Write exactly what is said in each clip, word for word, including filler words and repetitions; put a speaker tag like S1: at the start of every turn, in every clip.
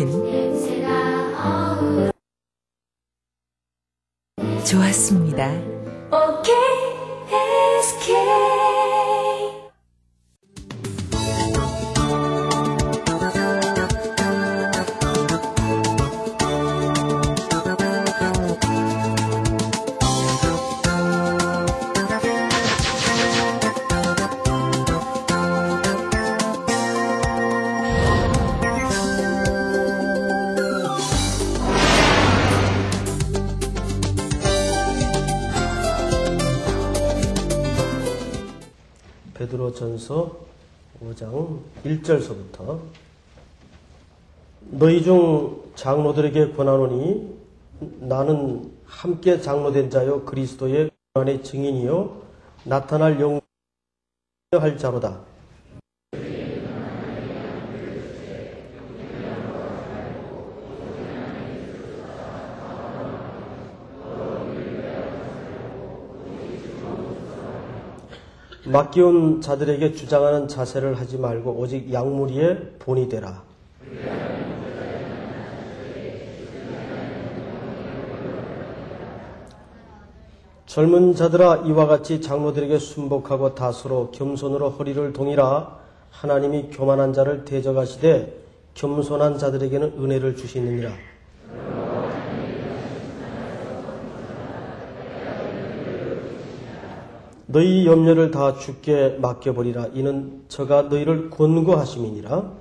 S1: 주신 좋았습니다.
S2: 오케이 에스케이
S3: 베드로전서 오 장 일 절서부터 너희 중 장로들에게 권하노니 나는 함께 장로된 자요 그리스도의 고난의 증인이요 나타날 영광을 할 자로다. 맡겨온 자들에게 주장하는 자세를 하지 말고 오직 양무리의 본이 되라. 젊은 자들아 이와 같이 장로들에게 순복하고 다수로 겸손으로 허리를 동이라. 하나님이 교만한 자를 대적하시되 겸손한 자들에게는 은혜를 주시느니라. 너희 염려를 다 주께 맡겨버리라. 이는 저가 너희를 권고하심이니라.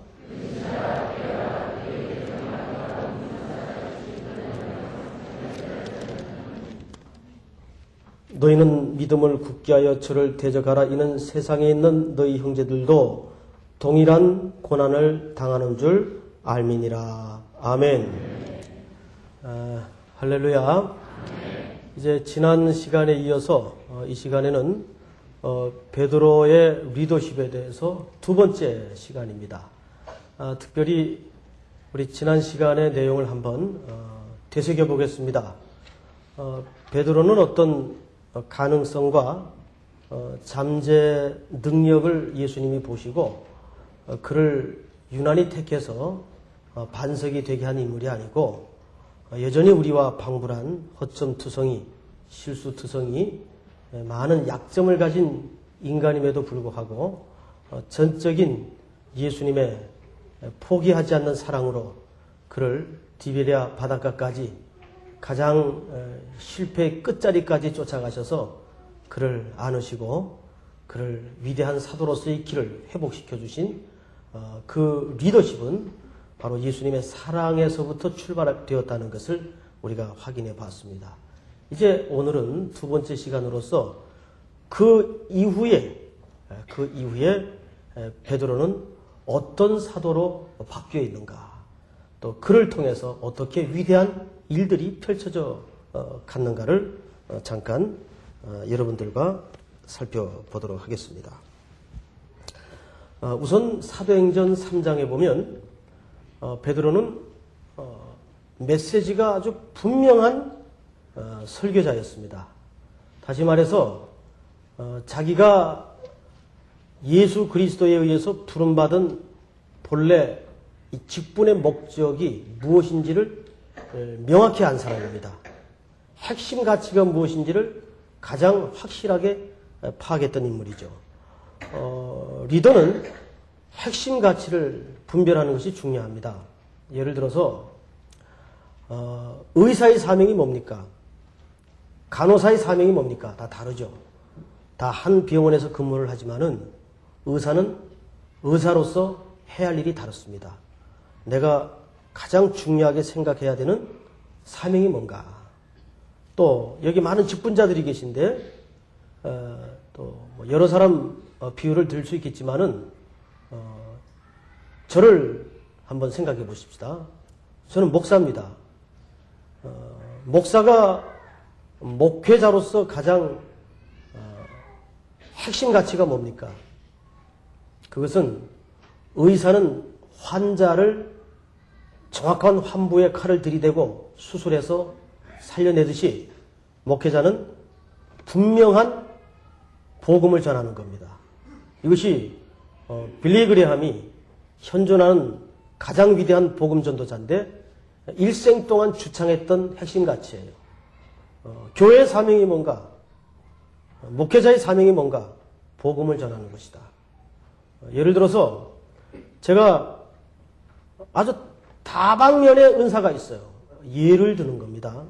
S3: 너희는 믿음을 굳게 하여 저를 대적하라. 이는 세상에 있는 너희 형제들도 동일한 고난을 당하는 줄 알미니라. 아멘. 아, 할렐루야. 이제 지난 시간에 이어서 어, 이 시간에는 어, 베드로의 리더십에 대해서 두 번째 시간입니다. 아, 특별히 우리 지난 시간의 내용을 한번 어, 되새겨 보겠습니다. 어, 베드로는 어떤 어, 가능성과 어, 잠재 능력을 예수님이 보시고 어, 그를 유난히 택해서 어, 반석이 되게 한 인물이 아니고 여전히 우리와 방불한 허점투성이, 실수투성이, 많은 약점을 가진 인간임에도 불구하고 전적인 예수님의 포기하지 않는 사랑으로 그를 디베랴 바닷가까지 가장 실패의 끝자리까지 쫓아가셔서 그를 안으시고 그를 위대한 사도로서의 길을 회복시켜 주신 그 리더십은 바로 예수님의 사랑에서부터 출발되었다는 것을 우리가 확인해 봤습니다. 이제 오늘은 두 번째 시간으로서 그 이후에 그 이후에 베드로는 어떤 사도로 바뀌어 있는가, 또 그를 통해서 어떻게 위대한 일들이 펼쳐져 갔는가를 잠깐 여러분들과 살펴보도록 하겠습니다. 우선 사도행전 삼 장에 보면 어, 베드로는 어, 메시지가 아주 분명한 어, 설교자였습니다. 다시 말해서 어, 자기가 예수 그리스도에 의해서 부름받은 본래 이 직분의 목적이 무엇인지를 에, 명확히 안 사람입니다. 핵심 가치가 무엇인지를 가장 확실하게 에, 파악했던 인물이죠. 어, 리더는 핵심 가치를 분별하는 것이 중요합니다. 예를 들어서 어, 의사의 사명이 뭡니까? 간호사의 사명이 뭡니까? 다 다르죠. 다 한 병원에서 근무를 하지만은 의사는 의사로서 해야 할 일이 다릅니다. 내가 가장 중요하게 생각해야 되는 사명이 뭔가? 또 여기 많은 직분자들이 계신데 어, 또 뭐 여러 사람 어, 비유를 들 수 있겠지만은 어, 저를 한번 생각해 보십시다. 저는 목사입니다. 어, 목사가 목회자로서 가장 어, 핵심 가치가 뭡니까? 그것은 의사는 환자를 정확한 환부에 칼을 들이대고 수술해서 살려내듯이 목회자는 분명한 복음을 전하는 겁니다. 이것이 어, 빌리 그레함이 현존하는 가장 위대한 복음 전도자인데 일생 동안 주창했던 핵심 가치예요. 어, 교회의 사명이 뭔가, 목회자의 사명이 뭔가, 복음을 전하는 것이다. 어, 예를 들어서 제가 아주 다방면의 은사가 있어요. 예를 드는 겁니다.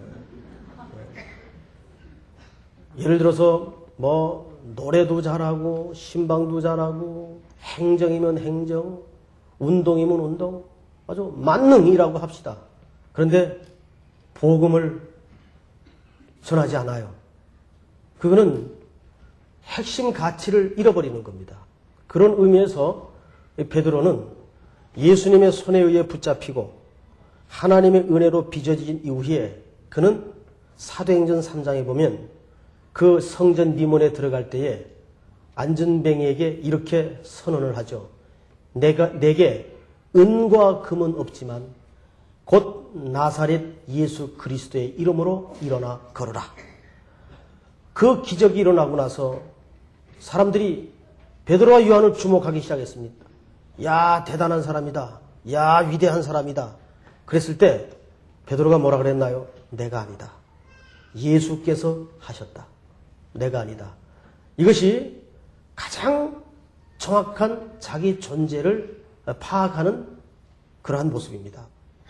S3: 예를 들어서 뭐 노래도 잘하고 신방도 잘하고 행정이면 행정, 운동이면 운동, 아주 만능이라고 합시다. 그런데 복음을 전하지 않아요. 그거는 핵심 가치를 잃어버리는 겁니다. 그런 의미에서 베드로는 예수님의 손에 의해 붙잡히고 하나님의 은혜로 빚어진 이후에 그는 사도행전 삼 장에 보면 그 성전 미문에 들어갈 때에 안전뱅이에게 이렇게 선언을 하죠. 내가, 내게 은과 금은 없지만 곧 나사렛 예수 그리스도의 이름으로 일어나 걸어라. 그 기적이 일어나고 나서 사람들이 베드로와 요한을 주목하기 시작했습니다. 야, 대단한 사람이다. 야, 위대한 사람이다. 그랬을 때 베드로가 뭐라 그랬나요? 내가 아니다. 예수께서 하셨다. 내가 아니다. 이것이 가장 정확한 자기 존재를 파악하는 그러한 모습입니다.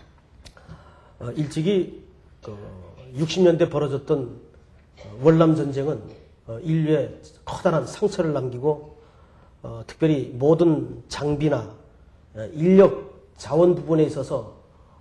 S3: 일찍이 육십 년대 벌어졌던 월남전쟁은 인류에 커다란 상처를 남기고 특별히 모든 장비나 인력 자원 부분에 있어서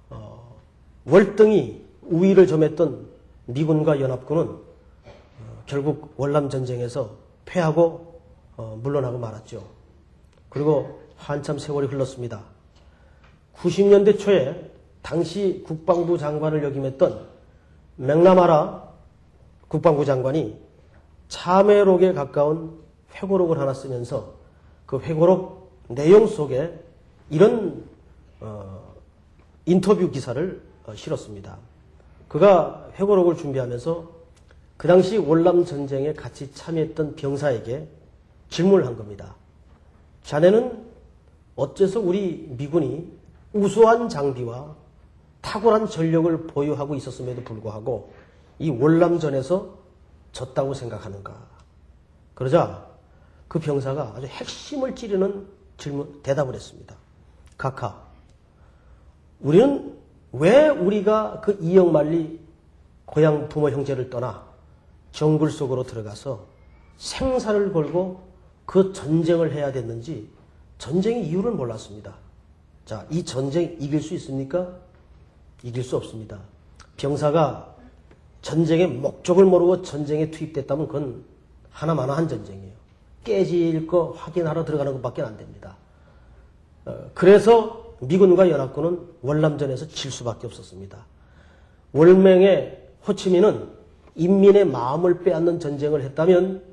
S3: 월등히 우위를 점했던 미군과 연합군은 결국 월남전쟁에서 패하고 물러나고 말았죠. 그리고 한참 세월이 흘렀습니다. 구십 년대 초에 당시 국방부 장관을 역임했던 맥나마라 국방부 장관이 참회록에 가까운 회고록을 하나 쓰면서 그 회고록 내용 속에 이런 어, 인터뷰 기사를 어, 실었습니다. 그가 회고록을 준비하면서 그 당시 월남 전쟁에 같이 참여했던 병사에게 질문을 한 겁니다. 자네는 어째서 우리 미군이 우수한 장비와 탁월한 전력을 보유하고 있었음에도 불구하고 이 월남전에서 졌다고 생각하는가? 그러자 그 병사가 아주 핵심을 찌르는 질문, 대답을 했습니다. 각하, 우리는 왜 우리가 그 이역만리 고향 부모 형제를 떠나 정글 속으로 들어가서 생사를 걸고 그 전쟁을 해야 됐는지 전쟁의 이유를 몰랐습니다. 자, 이 전쟁 이길 수 있습니까? 이길 수 없습니다. 병사가 전쟁의 목적을 모르고 전쟁에 투입됐다면 그건 하나마나한 전쟁이에요. 깨질 거 확인하러 들어가는 것밖에 안 됩니다. 어, 그래서 미군과 연합군은 월남전에서 질 수밖에 없었습니다. 월맹의 호치민은 인민의 마음을 빼앗는 전쟁을 했다면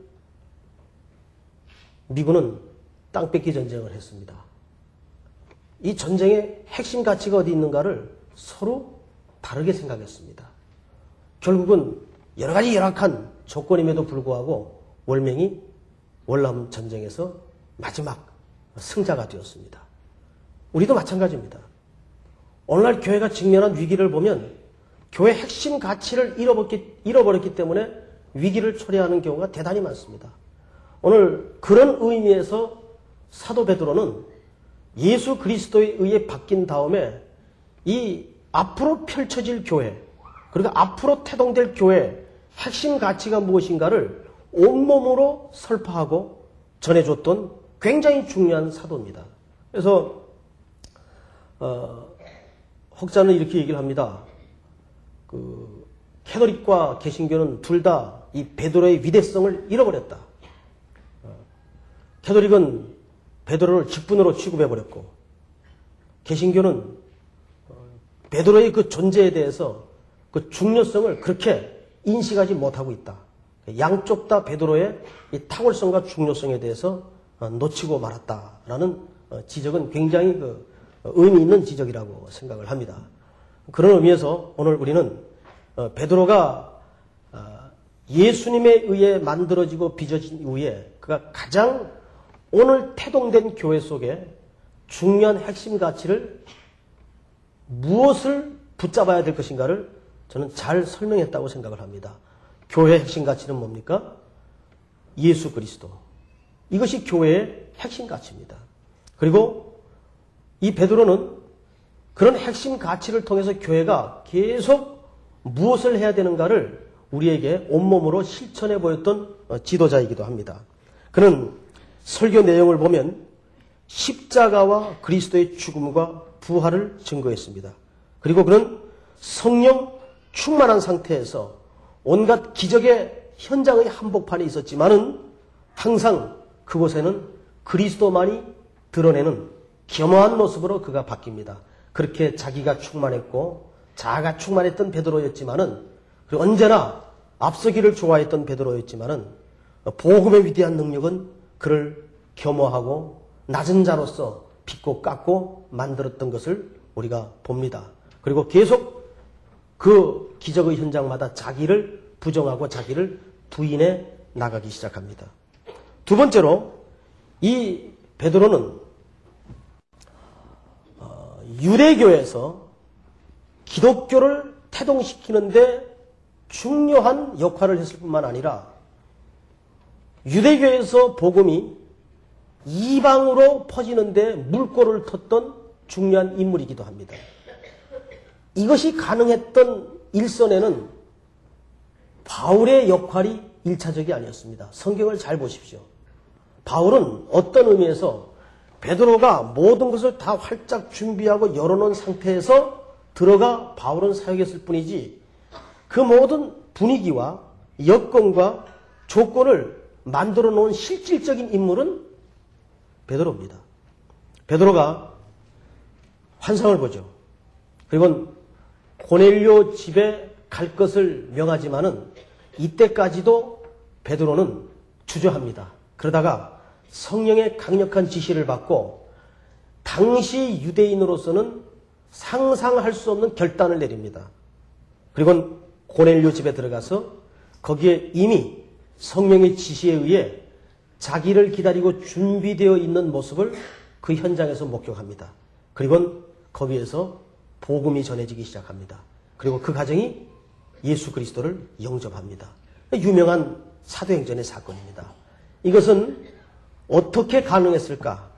S3: 미군은 땅 뺏기 전쟁을 했습니다. 이 전쟁의 핵심 가치가 어디 있는가를 서로 다르게 생각했습니다. 결국은 여러 가지 열악한 조건임에도 불구하고 월맹이 월남 전쟁에서 마지막 승자가 되었습니다. 우리도 마찬가지입니다. 오늘날 교회가 직면한 위기를 보면 교회 핵심 가치를 잃어버렸기, 잃어버렸기 때문에 위기를 초래하는 경우가 대단히 많습니다. 오늘 그런 의미에서 사도 베드로는 예수 그리스도에 의해 바뀐 다음에 이 앞으로 펼쳐질 교회, 그리고 앞으로 태동될 교회의 핵심 가치가 무엇인가를 온몸으로 설파하고 전해줬던 굉장히 중요한 사도입니다. 그래서 어, 혹자는 이렇게 얘기를 합니다. 그 캐톨릭과 개신교는 둘 다 이 베드로의 위대성을 잃어버렸다. 어, 캐톨릭은 베드로를 직분으로 취급해버렸고 개신교는 베드로의 그 존재에 대해서 그 중요성을 그렇게 인식하지 못하고 있다. 양쪽 다 베드로의 이 탁월성과 중요성에 대해서 놓치고 말았다라는 지적은 굉장히 그 의미 있는 지적이라고 생각을 합니다. 그런 의미에서 오늘 우리는 베드로가 예수님에 의해 만들어지고 빚어진 이후에 그가 가장 오늘 태동된 교회 속에 중요한 핵심 가치를 무엇을 붙잡아야 될 것인가를 저는 잘 설명했다고 생각을 합니다. 교회의 핵심 가치는 뭡니까? 예수 그리스도. 이것이 교회의 핵심 가치입니다. 그리고 이 베드로는 그런 핵심 가치를 통해서 교회가 계속 무엇을 해야 되는가를 우리에게 온몸으로 실천해 보였던 지도자이기도 합니다. 그는 설교 내용을 보면 십자가와 그리스도의 죽음과 부활을 증거했습니다. 그리고 그는 성령 충만한 상태에서 온갖 기적의 현장의 한복판에 있었지만은 항상 그곳에는 그리스도만이 드러내는 겸허한 모습으로 그가 바뀝니다. 그렇게 자기가 충만했고 자아가 충만했던 베드로였지만은 그리고 언제나 앞서기를 좋아했던 베드로였지만은 복음의 위대한 능력은 그를 겸허하고 낮은 자로서 빚고 깎고 만들었던 것을 우리가 봅니다. 그리고 계속 그 기적의 현장마다 자기를 부정하고 자기를 부인해 나가기 시작합니다. 두 번째로 이 베드로는 유대교에서 기독교를 태동시키는데 중요한 역할을 했을 뿐만 아니라 유대교에서 복음이 이방으로 퍼지는데 물꼬를 텄던 중요한 인물이기도 합니다. 이것이 가능했던 일선에는 바울의 역할이 일차적이 아니었습니다. 성경을 잘 보십시오. 바울은 어떤 의미에서 베드로가 모든 것을 다 활짝 준비하고 열어놓은 상태에서 들어가 바울은 사역했을 뿐이지 그 모든 분위기와 여건과 조건을 만들어 놓은 실질적인 인물은 베드로입니다. 베드로가 환상을 보죠. 그리고 고넬료 집에 갈 것을 명하지만은 이때까지도 베드로는 주저합니다. 그러다가 성령의 강력한 지시를 받고 당시 유대인으로서는 상상할 수 없는 결단을 내립니다. 그리고 고넬료 집에 들어가서 거기에 이미 성령의 지시에 의해 자기를 기다리고 준비되어 있는 모습을 그 현장에서 목격합니다. 그리고 거기에서 복음이 전해지기 시작합니다. 그리고 그 가정이 예수 그리스도를 영접합니다. 유명한 사도행전의 사건입니다. 이것은 어떻게 가능했을까?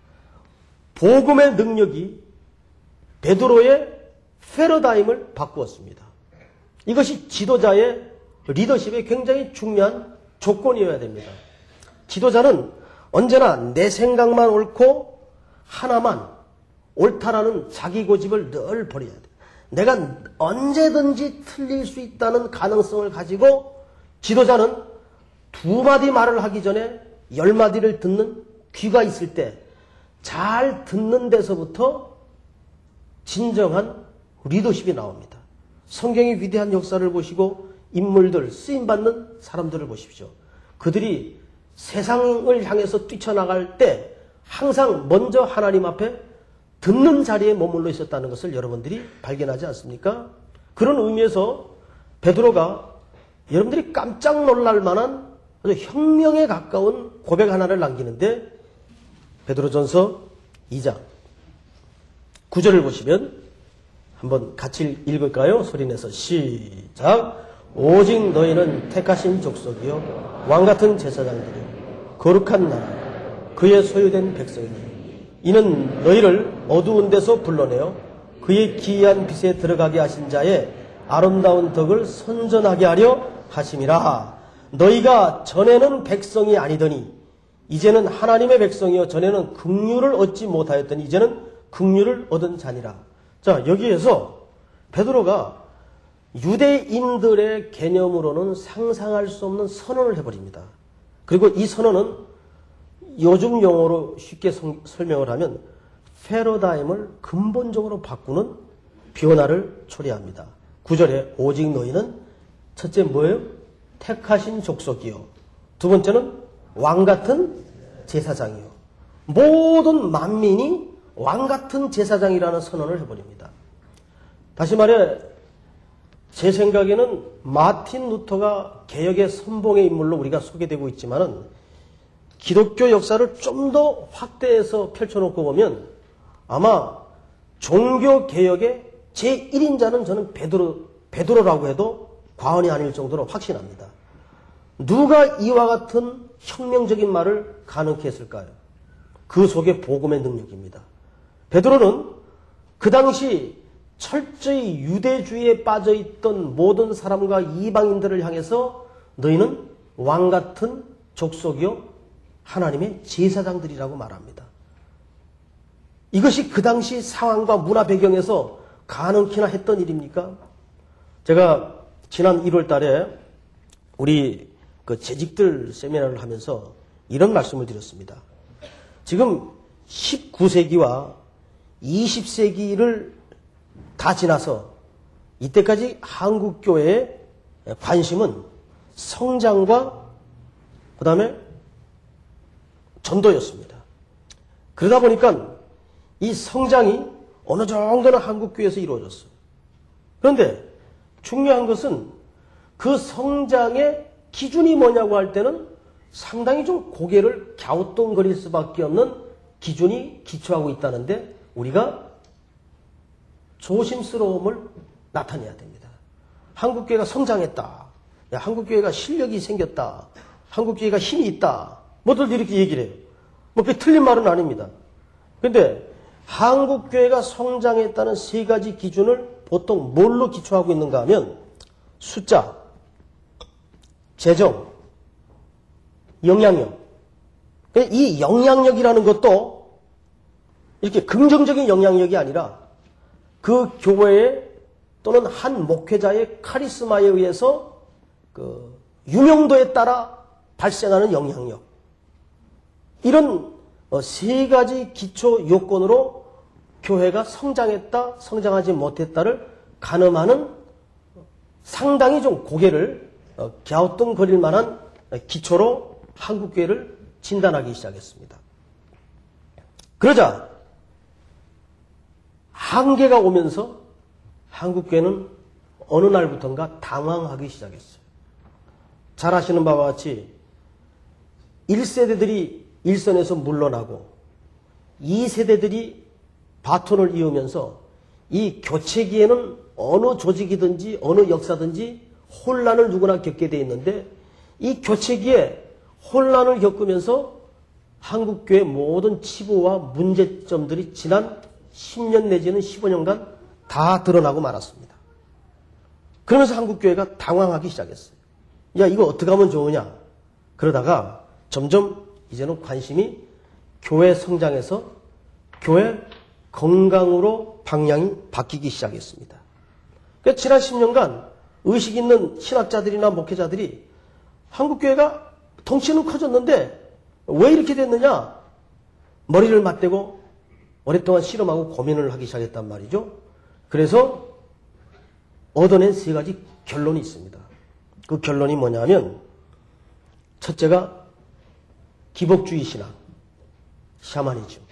S3: 복음의 능력이 베드로의 패러다임을 바꾸었습니다. 이것이 지도자의 리더십의 굉장히 중요한 조건이어야 됩니다. 지도자는 언제나 내 생각만 옳고 하나만 옳다라는 자기 고집을 늘 버려야 돼. 내가 언제든지 틀릴 수 있다는 가능성을 가지고 지도자는 두 마디 말을 하기 전에 열 마디를 듣는 귀가 있을 때 잘 듣는 데서부터 진정한 리더십이 나옵니다. 성경의 위대한 역사를 보시고 인물들, 쓰임받는 사람들을 보십시오. 그들이 세상을 향해서 뛰쳐나갈 때 항상 먼저 하나님 앞에 듣는 자리에 머물러 있었다는 것을 여러분들이 발견하지 않습니까? 그런 의미에서 베드로가 여러분들이 깜짝 놀랄 만한 아주 혁명에 가까운 고백 하나를 남기는데 베드로전서 이 장 구 절을 보시면 한번 같이 읽을까요? 소리내서 시작. 오직 너희는 택하신 족속이요 왕같은 제사장들이요 거룩한 나라 그의 소유된 백성이니 이는 너희를 어두운 데서 불러내어 그의 기이한 빛에 들어가게 하신 자의 아름다운 덕을 선전하게 하려 하심이라. 너희가 전에는 백성이 아니더니 이제는 하나님의 백성이요 전에는 긍휼을 얻지 못하였더니 이제는 긍휼을 얻은 자니라. 자, 여기에서 베드로가 유대인들의 개념으로는 상상할 수 없는 선언을 해버립니다. 그리고 이 선언은 요즘 용어로 쉽게 성, 설명을 하면 패러다임을 근본적으로 바꾸는 변화를 초래합니다. 구 절에 오직 너희는 첫째 뭐예요? 택하신 족속이요. 두 번째는 왕같은 제사장이요. 모든 만민이 왕같은 제사장이라는 선언을 해버립니다. 다시 말해 제 생각에는 마틴 루터가 개혁의 선봉의 인물로 우리가 소개되고 있지만은 기독교 역사를 좀 더 확대해서 펼쳐놓고 보면 아마 종교개혁의 제일 인자는 저는 베드로, 베드로라고 해도 과언이 아닐 정도로 확신합니다. 누가 이와 같은 혁명적인 말을 가능케 했을까요? 그 속에 복음의 능력입니다. 베드로는 그 당시 철저히 유대주의에 빠져있던 모든 사람과 이방인들을 향해서 너희는 왕같은 족속이요 하나님의 제사장들이라고 말합니다. 이것이 그 당시 상황과 문화 배경에서 가능키나 했던 일입니까? 제가 지난 일월 달에 우리 그 재직들 세미나를 하면서 이런 말씀을 드렸습니다. 지금 십구 세기와 이십 세기를 다 지나서 이때까지 한국교회의 관심은 성장과 그 다음에 전도였습니다. 그러다 보니까 이 성장이 어느 정도는 한국교회에서 이루어졌어요. 그런데 중요한 것은 그 성장의 기준이 뭐냐고 할 때는 상당히 좀 고개를 갸우뚱거릴 수밖에 없는 기준이 기초하고 있다는데 우리가 조심스러움을 나타내야 됩니다. 한국교회가 성장했다. 야, 한국교회가 실력이 생겼다. 한국교회가 힘이 있다. 뭐들 이렇게 얘기를 해요. 뭐 그게 틀린 말은 아닙니다. 근데 한국교회가 성장했다는 세 가지 기준을 보통 뭘로 기초하고 있는가 하면 숫자, 재정, 영향력. 이 영향력이라는 것도 이렇게 긍정적인 영향력이 아니라 그 교회에 또는 한 목회자의 카리스마에 의해서 그 유명도에 따라 발생하는 영향력. 이런 세 가지 기초 요건으로 교회가 성장했다, 성장하지 못했다를 가늠하는 상당히 좀 고개를 갸우뚱거릴 만한 기초로 한국교회를 진단하기 시작했습니다. 그러자 한계가 오면서 한국교회는 어느 날부턴가 당황하기 시작했어요. 잘 아시는 바와 같이 일 세대들이 일선에서 물러나고 이 세대들이 바톤을 이으면서 이 교체기에는 어느 조직이든지 어느 역사든지 혼란을 누구나 겪게 돼 있는데 이 교체기에 혼란을 겪으면서 한국교회 모든 치부와 문제점들이 지난 십 년 내지는 십오 년간 다 드러나고 말았습니다. 그러면서 한국교회가 당황하기 시작했어요. 야, 이거 어떻게 하면 좋으냐? 그러다가 점점 이제는 관심이 교회 성장에서 교회 건강으로 방향이 바뀌기 시작했습니다. 그러니까 지난 십 년간 의식 있는 신학자들이나 목회자들이 한국교회가 덩치는 커졌는데 왜 이렇게 됐느냐? 머리를 맞대고 오랫동안 실험하고 고민을 하기 시작했단 말이죠. 그래서 얻어낸 세 가지 결론이 있습니다. 그 결론이 뭐냐면 첫째가 기복주의 신앙, 샤머니즘.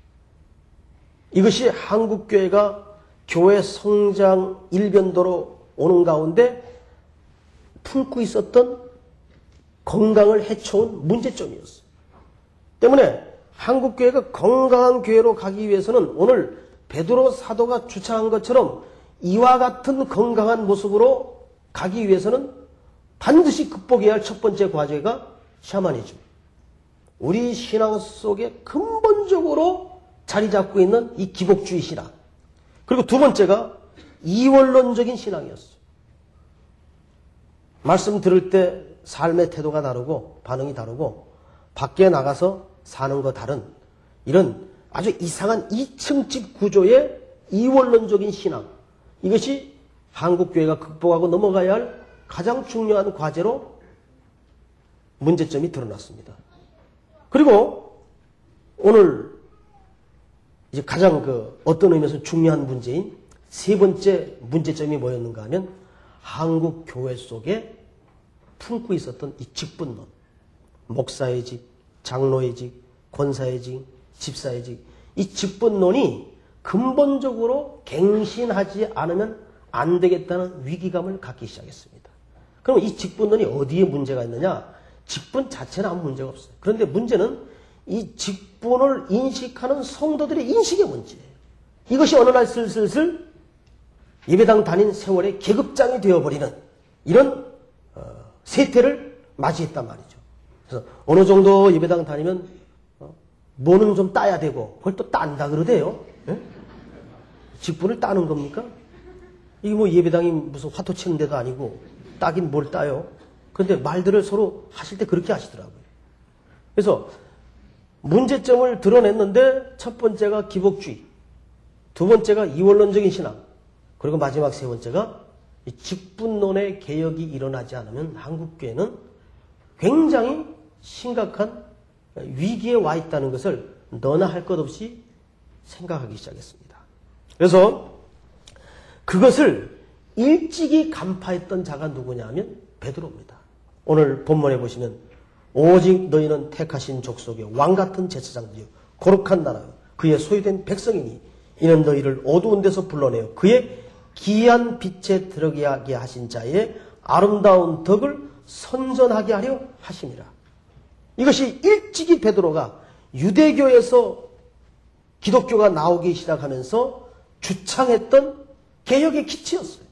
S3: 이것이 한국교회가 교회 성장 일변도로 오는 가운데 품고 있었던 건강을 해쳐온 문제점이었어요. 때문에 한국교회가 건강한 교회로 가기 위해서는 오늘 베드로 사도가 주창한 것처럼 이와 같은 건강한 모습으로 가기 위해서는 반드시 극복해야 할 첫 번째 과제가 샤머니즘. 우리 신앙 속에 근본적으로 자리 잡고 있는 이 기복주의 신앙. 그리고 두 번째가 이원론적인 신앙이었어요. 말씀 들을 때 삶의 태도가 다르고 반응이 다르고 밖에 나가서 사는 거 다른 이런 아주 이상한 이층집 구조의 이원론적인 신앙. 이것이 한국교회가 극복하고 넘어가야 할 가장 중요한 과제로 문제점이 드러났습니다. 그리고 오늘 이제 가장 그 어떤 의미에서 중요한 문제인 세 번째 문제점이 뭐였는가 하면 한국 교회 속에 품고 있었던 이 직분론, 목사의 직, 장로의 직, 권사의 직, 집사의 직, 이 직분론이 근본적으로 갱신하지 않으면 안 되겠다는 위기감을 갖기 시작했습니다. 그럼 이 직분론이 어디에 문제가 있느냐? 직분 자체는 아무 문제가 없어요. 그런데 문제는 이 직분을 인식하는 성도들의 인식의 문제예요. 이것이 어느 날 슬슬슬 예배당 다닌 세월의 계급장이 되어버리는 이런 어, 세태를 맞이했단 말이죠. 그래서 어느 정도 예배당 다니면 어, 뭐는 좀 따야 되고 그걸 또 딴다 그러대요. 예? 직분을 따는 겁니까? 이게 뭐 예배당이 무슨 화토 치는 데도 아니고 따긴 뭘 따요. 그런데 말들을 서로 하실 때 그렇게 하시더라고요. 그래서 문제점을 드러냈는데 첫 번째가 기복주의, 두 번째가 이원론적인 신앙, 그리고 마지막 세 번째가 이 직분론의 개혁이 일어나지 않으면 한국교회는 굉장히 심각한 위기에 와 있다는 것을 너나 할 것 없이 생각하기 시작했습니다. 그래서 그것을 일찍이 간파했던 자가 누구냐 하면 베드로입니다. 오늘 본문에 보시면 오직 너희는 택하신 족속의 왕같은 제사장들이요 거룩한 나라요 그의 소유된 백성이니 이는 너희를 어두운 데서 불러내어 그의 기이한 빛에 들어가게 하신 자의 아름다운 덕을 선전하게 하려 하심이라. 이것이 일찍이 베드로가 유대교에서 기독교가 나오기 시작하면서 주창했던 개혁의 기치였어요.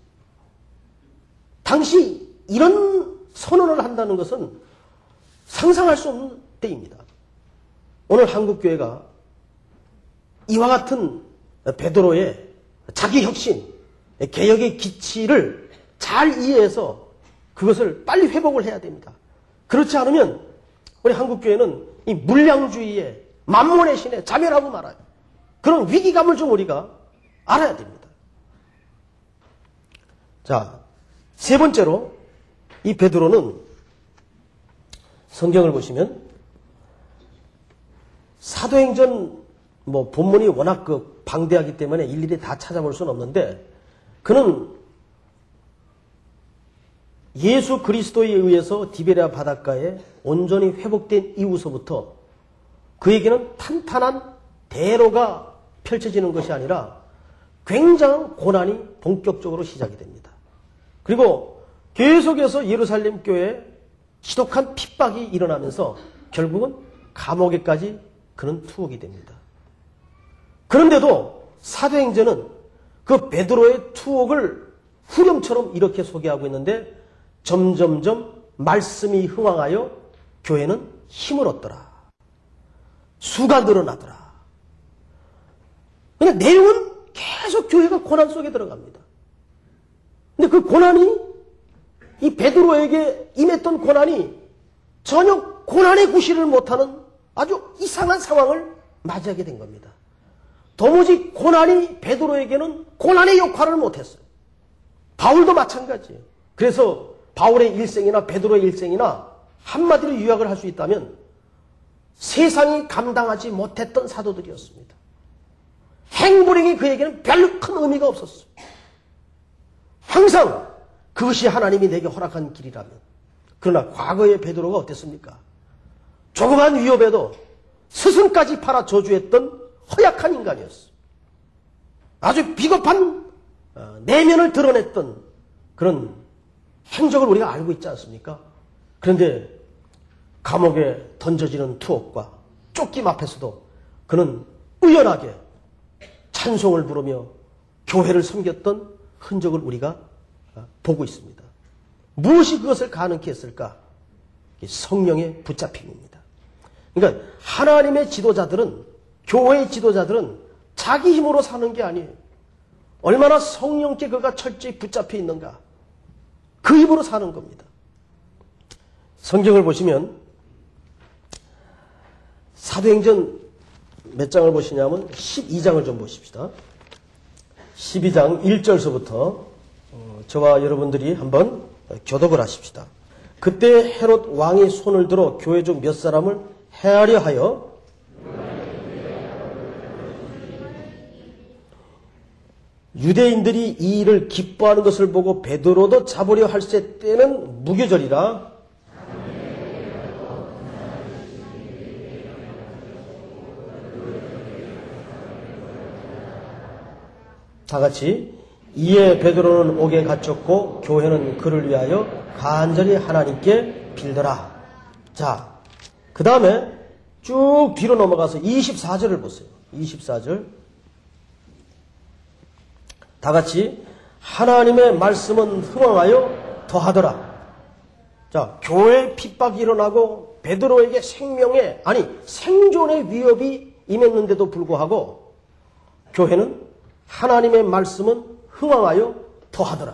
S3: 당시 이런 선언을 한다는 것은 상상할 수 없는 때입니다. 오늘 한국교회가 이와 같은 베드로의 자기 혁신, 개혁의 기치를 잘 이해해서 그것을 빨리 회복을 해야 됩니다. 그렇지 않으면 우리 한국교회는 이 물량주의에 만몬의 신에 자멸하고 말아요. 그런 위기감을 좀 우리가 알아야 됩니다. 자, 세 번째로 이 베드로는 성경을 보시면 사도행전 뭐 본문이 워낙 그 방대하기 때문에 일일이 다 찾아볼 수는 없는데 그는 예수 그리스도에 의해서 디베랴 바닷가에 온전히 회복된 이후서부터 그에게는 탄탄한 대로가 펼쳐지는 것이 아니라 굉장한 고난이 본격적으로 시작이 됩니다. 그리고 계속해서 예루살렘 교회에 지독한 핍박이 일어나면서 결국은 감옥에까지 그는 투옥이 됩니다. 그런데도 사도행전은 그 베드로의 투옥을 후렴처럼 이렇게 소개하고 있는데 점점점 말씀이 흥왕하여 교회는 힘을 얻더라. 수가 늘어나더라. 그냥 내용은 계속 교회가 고난 속에 들어갑니다. 근데 그 고난이 이 베드로에게 임했던 고난이 전혀 고난의 구실을 못하는 아주 이상한 상황을 맞이하게 된 겁니다. 도무지 고난이 베드로에게는 고난의 역할을 못했어요. 바울도 마찬가지예요. 그래서 바울의 일생이나 베드로의 일생이나 한마디로 요약을 할 수 있다면 세상이 감당하지 못했던 사도들이었습니다. 행불행이 그에게는 별로 큰 의미가 없었어요. 항상 그것이 하나님이 내게 허락한 길이라면. 그러나 과거의 베드로가 어땠습니까? 조그만 위협에도 스승까지 팔아 저주했던 허약한 인간이었어요. 아주 비겁한 내면을 드러냈던 그런 행적을 우리가 알고 있지 않습니까? 그런데 감옥에 던져지는 투옥과 쫓김 앞에서도 그는 의연하게 찬송을 부르며 교회를 섬겼던 흔적을 우리가 보고 있습니다. 무엇이 그것을 가능케 했을까? 성령의 붙잡힘입니다. 그러니까 하나님의 지도자들은, 교회의 지도자들은 자기 힘으로 사는 게 아니에요. 얼마나 성령께 그가 철저히 붙잡혀 있는가. 그 힘으로 사는 겁니다. 성경을 보시면 사도행전 몇 장을 보시냐면 십이 장을 좀 보십시다. 십이 장 일 절서부터 저와 여러분들이 한번 교독을 하십시다. 그때 헤롯 왕이 손을 들어 교회 중 몇 사람을 해하려 하여 유대인들이 이 일을 기뻐하는 것을 보고 베드로도 잡으려 할세 때는 무교절이라 다 같이 이에 베드로는 옥에 갇혔고 교회는 그를 위하여 간절히 하나님께 빌더라. 자, 그 다음에 쭉 뒤로 넘어가서 이십사 절을 보세요. 이십사 절 다 같이 하나님의 말씀은 흥왕하여 더하더라. 자, 교회 핍박이 일어나고 베드로에게 생명의 아니 생존의 위협이 임했는데도 불구하고 교회는 하나님의 말씀은 흥왕하여 더하더라.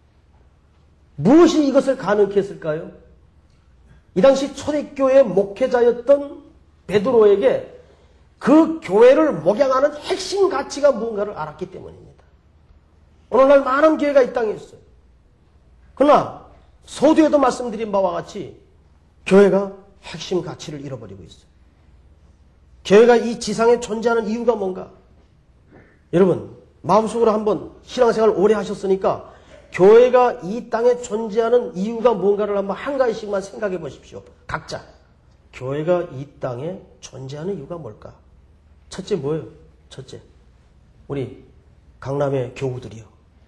S3: 무엇이 이것을 가능케 했을까요? 이 당시 초대교회 목회자였던 베드로에게 그 교회를 목양하는 핵심 가치가 무언가를 알았기 때문입니다. 오늘날 많은 교회가 이 땅에 있어요. 그러나 서두에도 말씀드린 바와 같이 교회가 핵심 가치를 잃어버리고 있어요. 교회가 이 지상에 존재하는 이유가 뭔가? 여러분 마음속으로 한번 신앙생활 오래 하셨으니까 교회가 이 땅에 존재하는 이유가 뭔가를 한번 한 가지씩만 생각해 보십시오. 각자. 교회가 이 땅에 존재하는 이유가 뭘까? 첫째 뭐예요? 첫째. 우리 강남의 교우들이요.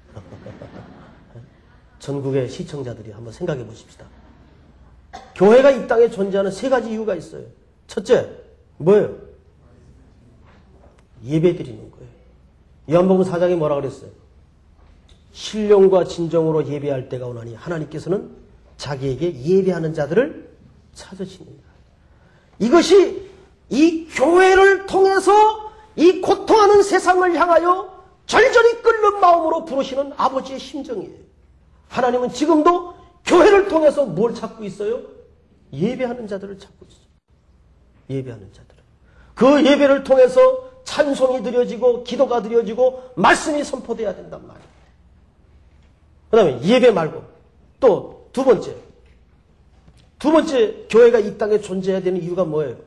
S3: 전국의 시청자들이 한번 생각해 보십시다. 교회가 이 땅에 존재하는 세 가지 이유가 있어요. 첫째, 뭐예요? 예배 드리는 거예요. 요한복음 사 장에 뭐라 그랬어요? 신령과 진정으로 예배할 때가 오나니 하나님께서는 자기에게 예배하는 자들을 찾으시느니라. 이것이 이 교회를 통해서 이 고통하는 세상을 향하여 절절히 끓는 마음으로 부르시는 아버지의 심정이에요. 하나님은 지금도 교회를 통해서 뭘 찾고 있어요? 예배하는 자들을 찾고 있어요. 예배하는 자들. 그 예배를 통해서 찬송이 드려지고 기도가 드려지고 말씀이 선포돼야 된단 말이에요. 그 다음에 예배 말고 또 두 번째. 두 번째 교회가 이 땅에 존재해야 되는 이유가 뭐예요?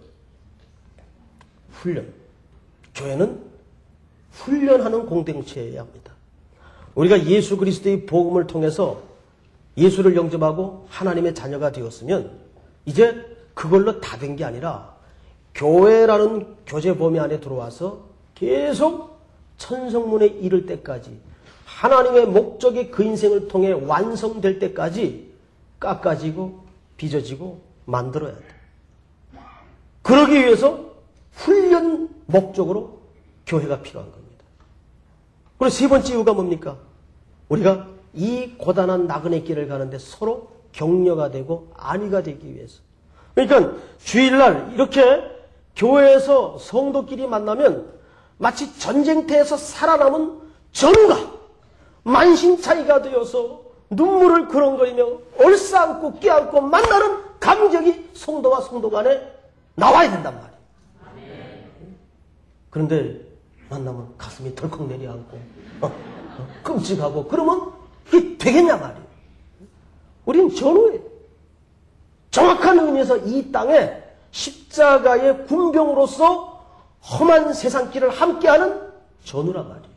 S3: 훈련. 교회는 훈련하는 공동체여야 합니다. 우리가 예수 그리스도의 복음을 통해서 예수를 영접하고 하나님의 자녀가 되었으면 이제 그걸로 다 된 게 아니라 교회라는 교제 범위 안에 들어와서 계속 천성문에 이를 때까지 하나님의 목적이 그 인생을 통해 완성될 때까지 깎아지고 빚어지고 만들어야 돼. 그러기 위해서 훈련 목적으로 교회가 필요한 겁니다. 그리고 세 번째 이유가 뭡니까? 우리가 이 고단한 나그네 길을 가는데 서로 격려가 되고 안위가 되기 위해서. 그러니까 주일날 이렇게 교회에서 성도끼리 만나면 마치 전쟁터에서 살아남은 전우가 만신창이가 되어서 눈물을 그렁거리며 얼싸안고 끼안고 만나는 감격이 성도와 성도 간에 나와야 된단 말이에요. 그런데 만나면 가슴이 덜컥 내려앉고 어, 어, 끔찍하고 그러면 이게 되겠냐 말이에요. 우리는 전우예요. 정확한 의미에서 이 땅에 십자가의 군병으로서 험한 세상길을 함께하는 전우란 말이에요.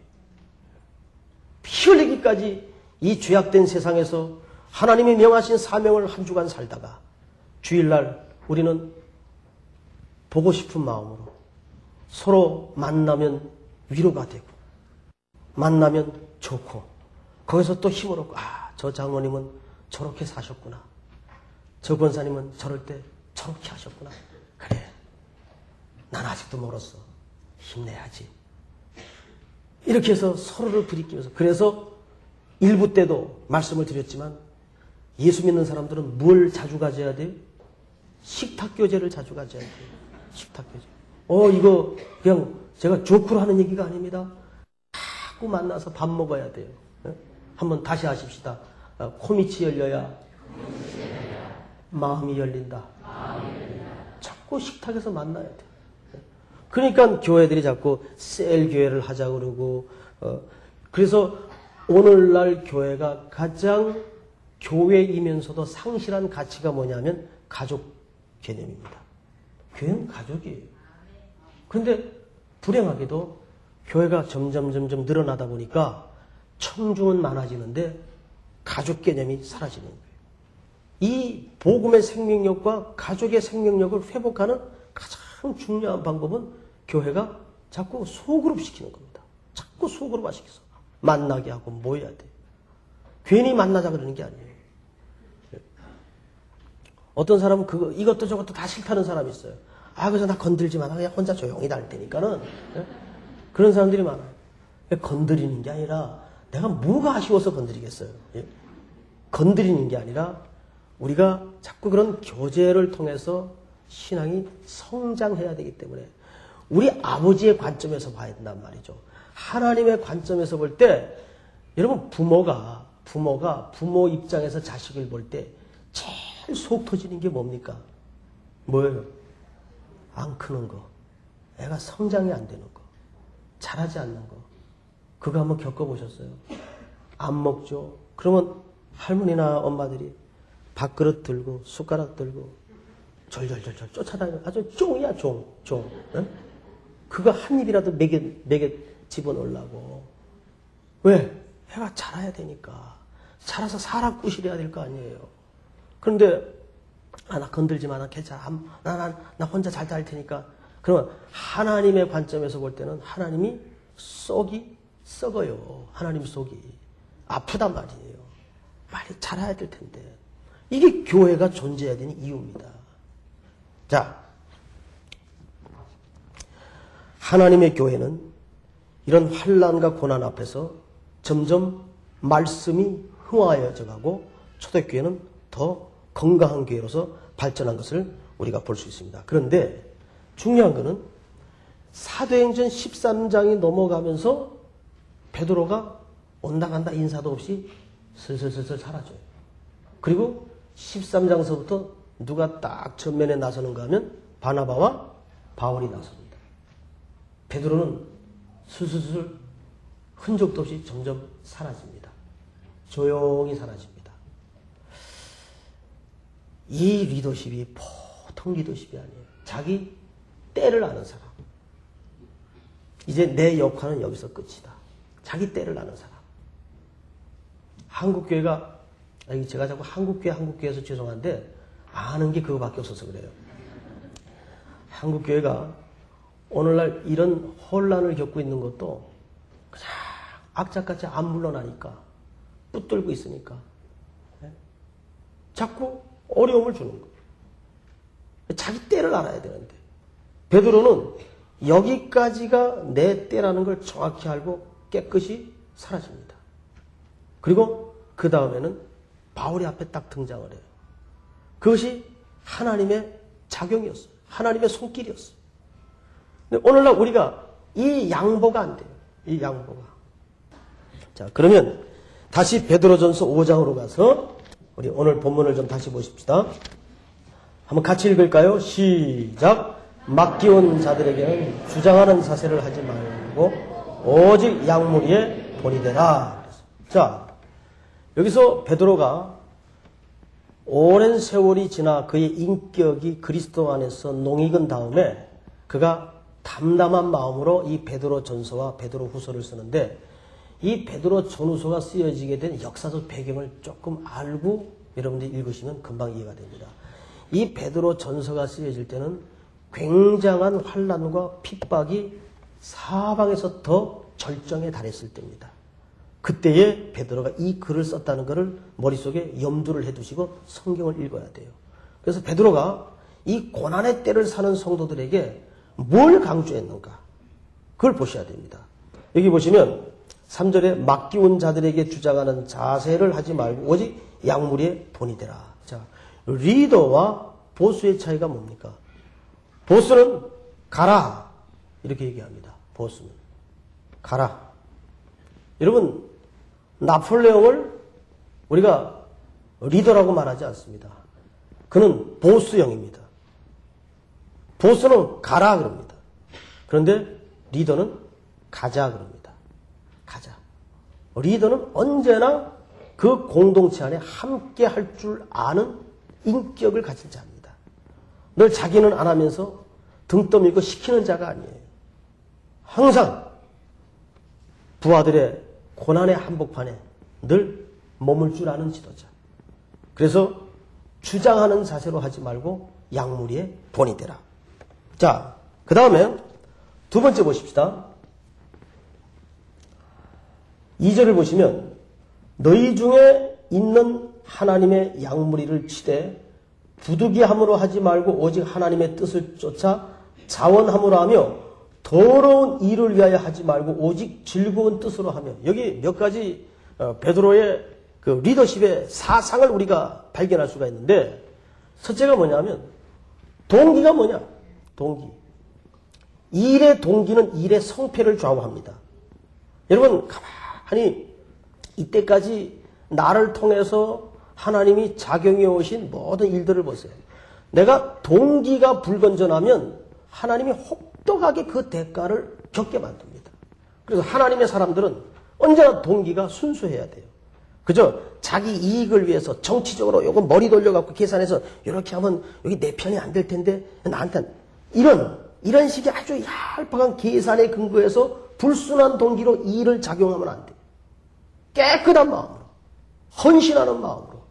S3: 피 흘리기까지 이 죄악된 세상에서 하나님이 명하신 사명을 한 주간 살다가 주일날 우리는 보고 싶은 마음으로 서로 만나면 위로가 되고 만나면 좋고 거기서 또 힘을 얻고 아, 저 장로님은 저렇게 사셨구나. 저 권사님은 저럴 때 저렇게 하셨구나. 그래. 난 아직도 멀었어. 힘내야지. 이렇게 해서 서로를 부딪히면서 그래서 일부 때도 말씀을 드렸지만 예수 믿는 사람들은 뭘 자주 가져야 돼요? 식탁교제를 자주 가져야 돼요. 식탁교제. 어 이거 그냥 제가 조크로 하는 얘기가 아닙니다. 자꾸 만나서 밥 먹어야 돼요. 한번 다시 하십시다. 코밑이 열려야 마음이 열린다. 자꾸 식탁에서 만나야 돼요. 그러니까 교회들이 자꾸 셀 교회를 하자고 그러고 어, 그래서 오늘날 교회가 가장 교회이면서도 상실한 가치가 뭐냐면 가족 개념입니다. 교회는 가족이에요. 그런데 불행하게도 교회가 점점 점점 늘어나다 보니까 청중은 많아지는데 가족 개념이 사라지는 거예요. 이 복음의 생명력과 가족의 생명력을 회복하는 가장 중요한 방법은 교회가 자꾸 소그룹 시키는 겁니다. 자꾸 소그룹화 시켜서 만나게 하고 모여야 돼요. 괜히 만나자 그러는 게 아니에요. 어떤 사람은 그거 이것도 저것도 다 싫다는 사람이 있어요. 아 그래서 나 건들지 마. 그냥 혼자 조용히 다닐 테니까는. 그런 사람들이 많아요. 건드리는 게 아니라 내가 뭐가 아쉬워서 건드리겠어요? 예? 건드리는 게 아니라 우리가 자꾸 그런 교제를 통해서 신앙이 성장해야 되기 때문에 우리 아버지의 관점에서 봐야 된단 말이죠. 하나님의 관점에서 볼 때 여러분 부모가 부모가 부모 입장에서 자식을 볼 때 제일 속 터지는 게 뭡니까? 뭐예요? 안 크는 거, 애가 성장이 안 되는 거, 잘하지 않는 거. 그거 한번 겪어보셨어요? 안 먹죠? 그러면 할머니나 엄마들이 밥그릇 들고 숟가락 들고 절절절절 쫓아다니면 아주 쫑이야 쫑, 쫑. 응? 그거 한 입이라도 먹여, 먹여 집어넣으려고. 왜? 애가 자라야 되니까. 자라서 사람 꾸시려야 될 거 아니에요. 그런데 아, 나 건들지 마. 나 괜찮아. 나, 나, 나 혼자 잘 잘 테니까. 그러면 하나님의 관점에서 볼 때는 하나님이 썩이 썩어요. 하나님 속이. 아프단 말이에요. 빨리 자라야 될 텐데. 이게 교회가 존재해야 되는 이유입니다. 자, 하나님의 교회는 이런 환난과 고난 앞에서 점점 말씀이 흥화해져 가고 초대교회는 더 건강한 교회로서 발전한 것을 우리가 볼 수 있습니다. 그런데 중요한 것은 사도행전 십삼 장이 넘어가면서 베드로가 온다 간다 인사도 없이 슬슬슬슬 사라져요. 그리고 십삼 장서부터 누가 딱 전면에 나서는가 하면 바나바와 바울이 나섭니다. 베드로는 슬슬슬 흔적도 없이 점점 사라집니다. 조용히 사라집니다. 이 리더십이 보통 리더십이 아니에요. 자기 때를 아는 사람. 이제 내 역할은 여기서 끝이다. 자기 때를 아는 사람. 한국교회가, 제가 자꾸 한국교회, 한국교회에서 죄송한데, 아는 게 그거밖에 없어서 그래요. 한국교회가 오늘날 이런 혼란을 겪고 있는 것도 그냥 악착같이 안 물러나니까, 붙들고 있으니까, 네? 자꾸 어려움을 주는 거예요. 자기 때를 알아야 되는데. 베드로는 여기까지가 내 때라는 걸 정확히 알고 깨끗이 사라집니다. 그리고 그 다음에는 바울의 앞에 딱 등장을 해요. 그것이 하나님의 작용이었어요. 하나님의 손길이었어요. 근데 오늘날 우리가 이 양보가 안 돼요. 이 양보가. 자, 그러면 다시 베드로전서 오 장으로 가서 우리 오늘 본문을 좀 다시 보십시다. 한번 같이 읽을까요? 시작. 맡기온 자들에게는 주장하는 사세를 하지 말고 오직 양무리에 본이 되라. 자, 여기서 베드로가 오랜 세월이 지나 그의 인격이 그리스도 안에서 농익은 다음에 그가 담담한 마음으로 이 베드로 전서와 베드로 후서를 쓰는데 이 베드로 전후서가 쓰여지게 된 역사적 배경을 조금 알고 여러분들이 읽으시면 금방 이해가 됩니다. 이 베드로 전서가 쓰여질 때는 굉장한 환난과 핍박이 사방에서 더 절정에 달했을 때입니다. 그때에 베드로가 이 글을 썼다는 것을 머릿속에 염두를 해두시고 성경을 읽어야 돼요. 그래서 베드로가 이 고난의 때를 사는 성도들에게 뭘 강조했는가 그걸 보셔야 됩니다. 여기 보시면 삼 절에 맡기온 자들에게 주장하는 자세를 하지 말고 오직 양무리에 본이 되라. 자, 리더와 보스의 차이가 뭡니까? 보스는 가라 이렇게 얘기합니다. 보스는 가라. 여러분 나폴레옹을 우리가 리더라고 말하지 않습니다. 그는 보스형입니다. 보스는 가라 그럽니다. 그런데 리더는 가자 그럽니다. 가자. 리더는 언제나 그 공동체 안에 함께 할 줄 아는 인격을 가진 자입니다. 늘 자기는 안 하면서 등 떠밀고 시키는 자가 아니에요. 항상 부하들의 고난의 한복판에 늘 머물 줄 아는 지도자. 그래서 주장하는 자세로 하지 말고 양무리에 본이 되라. 자, 그 다음에 두 번째 보십시다. 이 절을 보시면 너희 중에 있는 하나님의 양무리를 치되 부득이함으로 하지 말고 오직 하나님의 뜻을 쫓아 자원함으로 하며 더러운 일을 위하여 하지 말고 오직 즐거운 뜻으로 하며, 여기 몇 가지 베드로의 그 리더십의 사상을 우리가 발견할 수가 있는데, 첫째가 뭐냐면 동기가 뭐냐? 동기. 일의 동기는 일의 성패를 좌우합니다. 여러분 가만히 이때까지 나를 통해서 하나님이 작용해 오신 모든 일들을 보세요. 내가 동기가 불건전하면 하나님이 혹독하게 그 대가를 겪게 만듭니다. 그래서 하나님의 사람들은 언제나 동기가 순수해야 돼요. 그저 자기 이익을 위해서 정치적으로 요거 머리 돌려갖고 계산해서 이렇게 하면 여기 내 편이 안 될 텐데 나한테는 이런 이런 식의 아주 얄팍한 계산에 근거해서 불순한 동기로 일을 작용하면 안 돼요. 깨끗한 마음으로, 헌신하는 마음으로,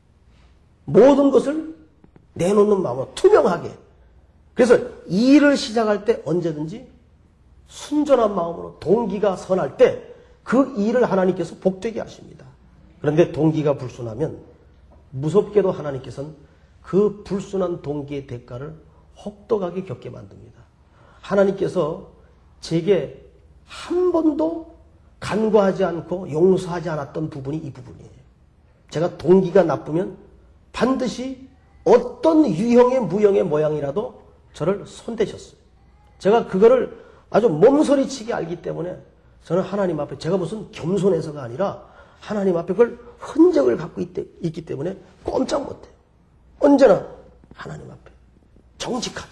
S3: 모든 것을 내놓는 마음으로 투명하게. 그래서 일을 시작할 때 언제든지 순전한 마음으로 동기가 선할 때 그 일을 하나님께서 복되게 하십니다. 그런데 동기가 불순하면 무섭게도 하나님께서는 그 불순한 동기의 대가를 혹독하게 겪게 만듭니다. 하나님께서 제게 한 번도 간과하지 않고 용서하지 않았던 부분이 이 부분이에요. 제가 동기가 나쁘면 반드시 어떤 유형의 무형의 모양이라도 저를 손대셨어요. 제가 그거를 아주 몸소리치게 알기 때문에 저는 하나님 앞에, 제가 무슨 겸손해서가 아니라 하나님 앞에 그걸 흔적을 갖고 있, 있기 때문에 꼼짝 못해요. 언제나 하나님 앞에 정직하게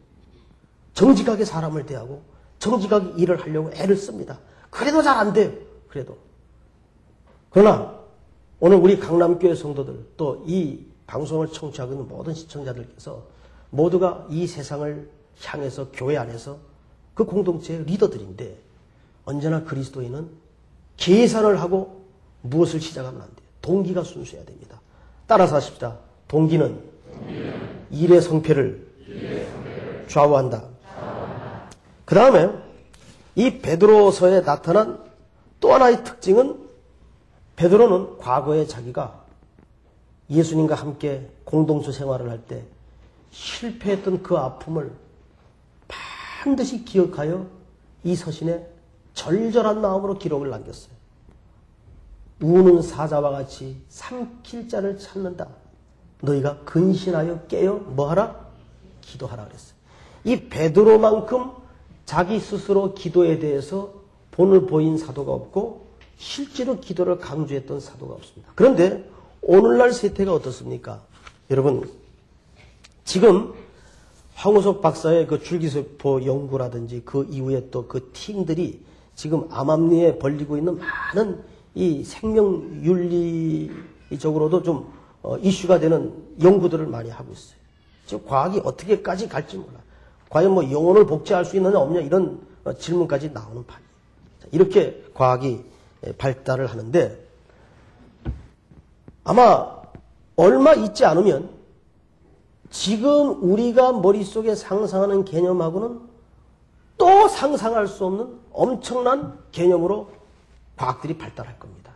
S3: 정직하게 사람을 대하고 정직하게 일을 하려고 애를 씁니다. 그래도 잘 안 돼요. 그래도. 그러나 오늘 우리 강남교회 성도들, 또 이 방송을 청취하고 있는 모든 시청자들께서 모두가 이 세상을 향해서 교회 안에서 그 공동체의 리더들인데, 언제나 그리스도인은 계산을 하고 무엇을 시작하면 안 돼요. 동기가 순수해야 됩니다. 따라서 하십시다. 동기는 일의 성패를 좌우한다. 그 다음에 이 베드로서에 나타난 또 하나의 특징은, 베드로는 과거에 자기가 예수님과 함께 공동체 생활을 할 때 실패했던 그 아픔을 반드시 기억하여 이 서신에 절절한 마음으로 기록을 남겼어요. 우는 사자와 같이 삼킬 자를 찾는다. 너희가 근신하여 깨어 뭐하라? 기도하라 그랬어요. 이 베드로만큼 자기 스스로 기도에 대해서 본을 보인 사도가 없고 실제로 기도를 강조했던 사도가 없습니다. 그런데 오늘날 세태가 어떻습니까? 여러분, 지금 황우석 박사의 그 줄기세포 연구라든지 그 이후에 또 그 팀들이 지금 암암리에 벌리고 있는 많은 이 생명윤리적으로도 좀 어, 이슈가 되는 연구들을 많이 하고 있어요. 지금 과학이 어떻게까지 갈지 몰라. 과연 뭐 영혼을 복제할 수 있느냐 없느냐 이런 어, 질문까지 나오는 판이에요. 이렇게 과학이 발달을 하는데, 아마 얼마 있지 않으면 지금 우리가 머릿속에 상상하는 개념하고는 또 상상할 수 없는 엄청난 개념으로 과학들이 발달할 겁니다.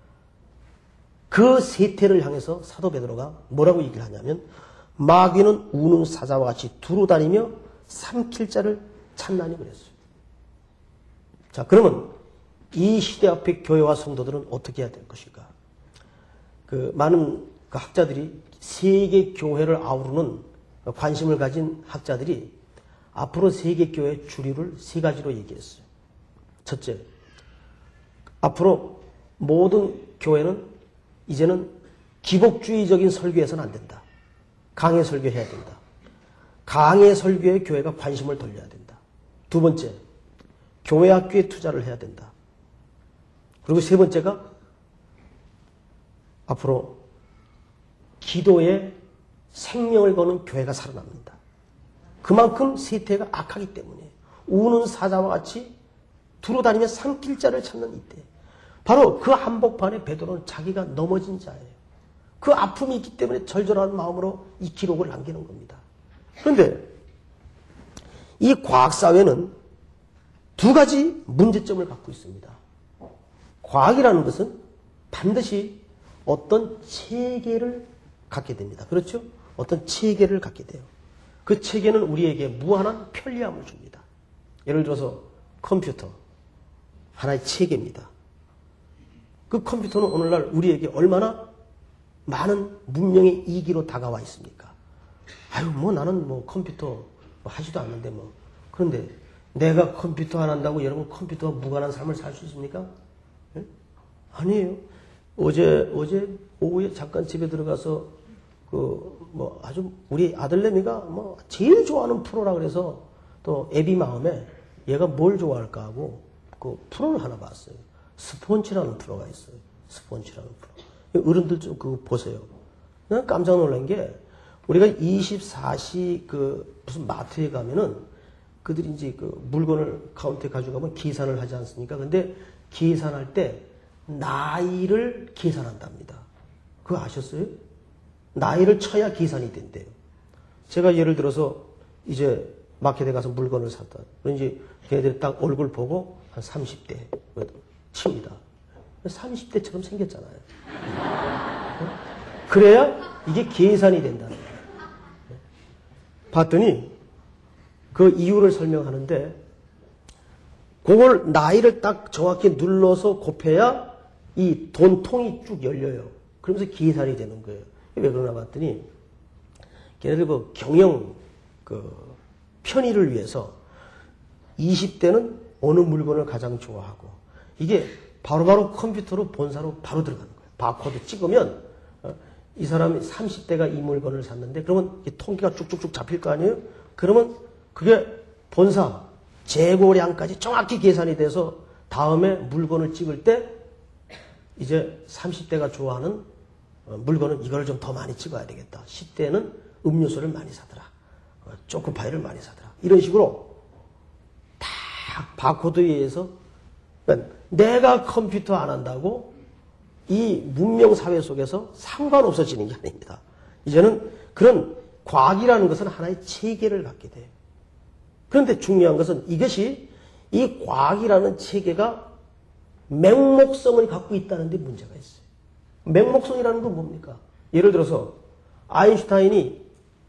S3: 그 세태를 향해서 사도 베드로가 뭐라고 얘기를 하냐면, 마귀는 우는 사자와 같이 두루다니며 삼킬 자를 찾나니 그랬어요. 자, 그러면 이 시대 앞에 교회와 성도들은 어떻게 해야 될 것일까? 그 많은 그 학자들이, 세계 교회를 아우르는 관심을 가진 학자들이 앞으로 세계 교회 주류를 세 가지로 얘기했어요. 첫째, 앞으로 모든 교회는 이제는 기복주의적인 설교해서는 안 된다. 강해 설교해야 된다. 강해 설교에 교회가 관심을 돌려야 된다. 두 번째, 교회 학교에 투자를 해야 된다. 그리고 세 번째가 앞으로 기도에 생명을 거는 교회가 살아납니다. 그만큼 세태가 악하기 때문에 우는 사자와 같이 두루다니며 삼킬 자를 찾는 이때, 바로 그 한복판에 베드로는 자기가 넘어진 자예요. 그 아픔이 있기 때문에 절절한 마음으로 이 기록을 남기는 겁니다. 그런데 이 과학사회는 두 가지 문제점을 갖고 있습니다. 과학이라는 것은 반드시 어떤 체계를 갖게 됩니다. 그렇죠? 어떤 체계를 갖게 돼요. 그 체계는 우리에게 무한한 편리함을 줍니다. 예를 들어서 컴퓨터. 하나의 체계입니다. 그 컴퓨터는 오늘날 우리에게 얼마나 많은 문명의 이기로 다가와 있습니까? 아유, 뭐 나는 뭐 컴퓨터 뭐 하지도 않는데 뭐. 그런데 내가 컴퓨터 안 한다고 여러분 컴퓨터와 무관한 삶을 살 수 있습니까? 예? 아니에요. 어제, 어제 오후에 잠깐 집에 들어가서 그 뭐 아주 우리 아들내미가 뭐 제일 좋아하는 프로라 그래서 또 애비 마음에 얘가 뭘 좋아할까 하고 그 프로를 하나 봤어요. 스폰지라는 프로가 있어요. 스폰지라는 프로. 어른들 좀 그거 보세요. 그냥 깜짝 놀란 게 우리가 이십사 시 그 무슨 마트에 가면은 그들이 이제 그 물건을 카운트에 가져가면 계산을 하지 않습니까? 근데 계산할 때 나이를 계산한답니다. 그거 아셨어요? 나이를 쳐야 계산이 된대요. 제가 예를 들어서 이제 마켓에 가서 물건을 샀다. 그런지 걔네들이 딱 얼굴 보고 한 삼십 대 칩니다. 삼십 대처럼 생겼잖아요. 그래야 이게 계산이 된다는 거예요. 봤더니 그 이유를 설명하는데 그걸 나이를 딱 정확히 눌러서 곱해야 이 돈통이 쭉 열려요. 그러면서 계산이 되는 거예요. 왜 그러나 봤더니 걔네들 그 경영 그 편의를 위해서 이십 대는 어느 물건을 가장 좋아하고 이게 바로바로 컴퓨터로 본사로 바로 들어가는 거예요. 바코드 찍으면 이 사람이 삼십 대가 이 물건을 샀는데 그러면 이 통계가 쭉쭉쭉 잡힐 거 아니에요? 그러면 그게 본사 재고량까지 정확히 계산이 돼서 다음에 물건을 찍을 때 이제 삼십 대가 좋아하는 물건은 이걸 좀 더 많이 찍어야 되겠다. 십 대는 음료수를 많이 사더라. 초코파이를 많이 사더라. 이런 식으로 다 바코드에 의해서 그러니까 내가 컴퓨터 안 한다고 이 문명 사회 속에서 상관없어지는 게 아닙니다. 이제는 그런 과학이라는 것은 하나의 체계를 갖게 돼요. 그런데 중요한 것은 이것이 이 과학이라는 체계가 맹목성을 갖고 있다는 데 문제가 있어요. 맹목성이라는 건 뭡니까? 예를 들어서 아인슈타인이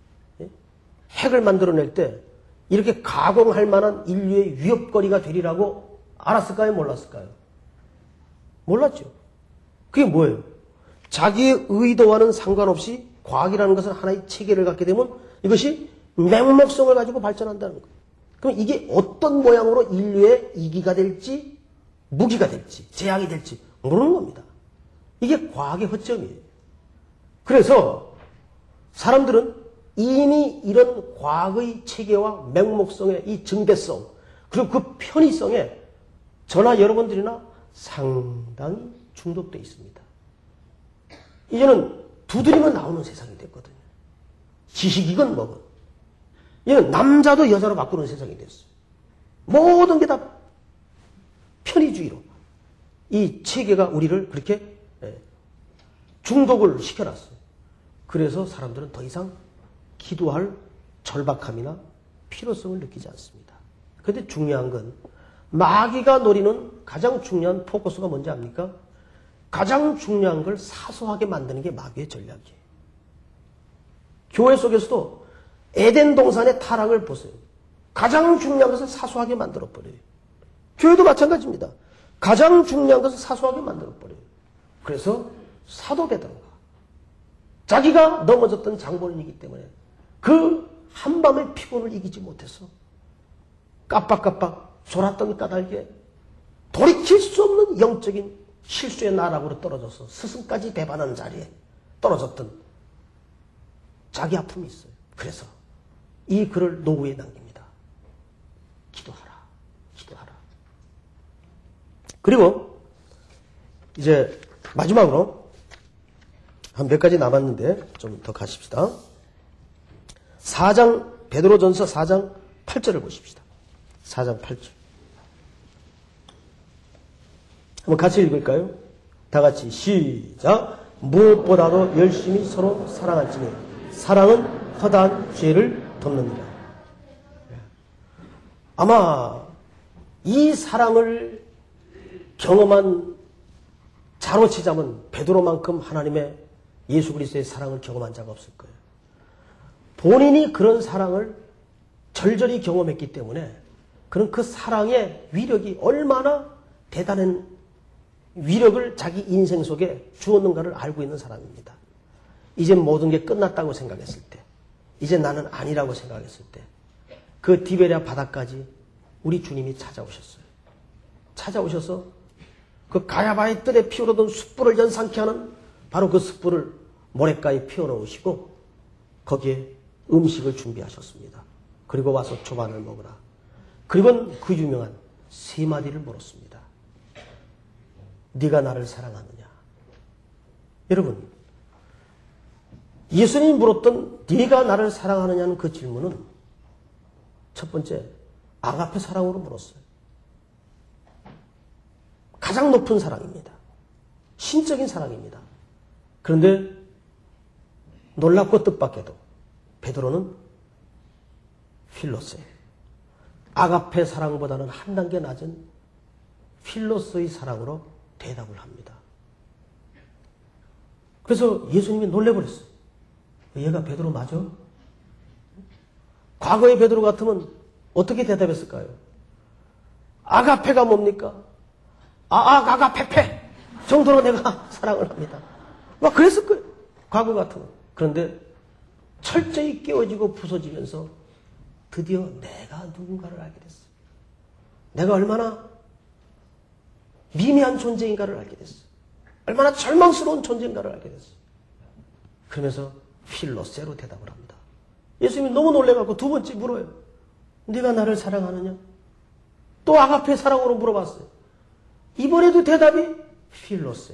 S3: 핵을 만들어낼 때 이렇게 가공할 만한 인류의 위협거리가 되리라고 알았을까요? 몰랐을까요? 몰랐죠. 그게 뭐예요? 자기의 의도와는 상관없이 과학이라는 것은 하나의 체계를 갖게 되면 이것이 맹목성을 가지고 발전한다는 거예요. 그럼 이게 어떤 모양으로 인류의 이기가 될지 무기가 될지 재앙이 될지 모르는 겁니다. 이게 과학의 허점이에요. 그래서 사람들은 이미 이런 과학의 체계와 맹목성의 이 증대성 그리고 그 편의성에 저나 여러분들이나 상당히 중독되어 있습니다. 이제는 두드리면 나오는 세상이 됐거든요. 지식이건 뭐건. 이제는 남자도 여자로 바꾸는 세상이 됐어요. 모든 게 다 편의주의로. 이 체계가 우리를 그렇게 중독을 시켜놨어요. 그래서 사람들은 더 이상 기도할 절박함이나 필요성을 느끼지 않습니다. 그런데 중요한 건 마귀가 노리는 가장 중요한 포커스가 뭔지 압니까? 가장 중요한 걸 사소하게 만드는 게 마귀의 전략이에요. 교회 속에서도 에덴 동산의 타락을 보세요. 가장 중요한 것을 사소하게 만들어버려요. 교회도 마찬가지입니다. 가장 중요한 것을 사소하게 만들어버려요. 그래서 사도 베드로가 자기가 넘어졌던 장본인이기 때문에 그 한밤의 피곤을 이기지 못해서 깜빡깜빡 졸았던 까닭에 돌이킬 수 없는 영적인 실수의 나락으로 떨어져서 스승까지 배반하는 자리에 떨어졌던 자기 아픔이 있어요. 그래서 이 글을 노후에 남깁니다. 기도하라. 기도하라. 그리고 이제 마지막으로 한 몇 가지 남았는데 좀 더 가십시다. 사 장 베드로전서 사 장 팔 절을 보십시다. 사 장 팔 절. 한번 같이 읽을까요? 다 같이 시작. 무엇보다도 열심히 서로 사랑할지니 사랑은 허다한 죄를 덮느니라. 아마 이 사랑을 경험한 자로 치자면 베드로만큼 하나님의 예수 그리스도의 사랑을 경험한 자가 없을 거예요. 본인이 그런 사랑을 절절히 경험했기 때문에 그런 그 사랑의 위력이 얼마나 대단한 위력을 자기 인생 속에 주었는가를 알고 있는 사람입니다. 이제 모든 게 끝났다고 생각했을 때, 이제 나는 아니라고 생각했을 때, 그 디베랴 바다까지 우리 주님이 찾아오셨어요. 찾아오셔서 그 가야바의 뜰에 피어오르던 숯불을 연상케 하는 바로 그 숯불을 모래가에 피워놓으시고 거기에 음식을 준비하셨습니다. 그리고 와서 조반을 먹으라. 그리고 그 유명한 세 마디를 물었습니다. 네가 나를 사랑하느냐? 여러분, 예수님이 물었던 네가 나를 사랑하느냐는 그 질문은 첫 번째 아가페 사랑으로 물었어요. 가장 높은 사랑입니다. 신적인 사랑입니다. 그런데 놀랍고 뜻밖에도 베드로는 필로세, 아가페 사랑보다는 한 단계 낮은 필로스의 사랑으로 대답을 합니다. 그래서 예수님이 놀래버렸어요. 얘가 베드로 맞아? 과거의 베드로 같으면 어떻게 대답했을까요? 아가페가 뭡니까? 아, 아가페페 정도로 내가 사랑을 합니다. 막 그랬을 거예요. 과거 같으면. 그런데 철저히 깨어지고 부서지면서 드디어 내가 누군가를 알게 됐어요. 내가 얼마나 미미한 존재인가를 알게 됐어요. 얼마나 절망스러운 존재인가를 알게 됐어요. 그러면서 필로세로 대답을 합니다. 예수님이 너무 놀래갖고 두 번째 물어요. 네가 나를 사랑하느냐? 또 아가페 사랑으로 물어봤어요. 이번에도 대답이 필로세.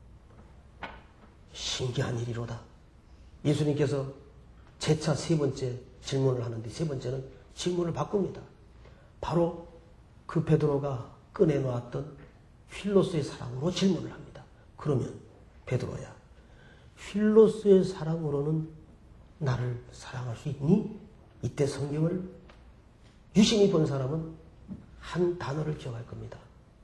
S3: 신기한 일이로다. 예수님께서 재차 세 번째 질문을 하는데 세 번째는 질문을 바꿉니다. 바로 그 베드로가 꺼내놓았던 필로스의 사랑으로 질문을 합니다. 그러면 베드로야, 필로스의 사랑으로는 나를 사랑할 수 있니? 이때 성경을 유심히 본 사람은 한 단어를 기억할 겁니다.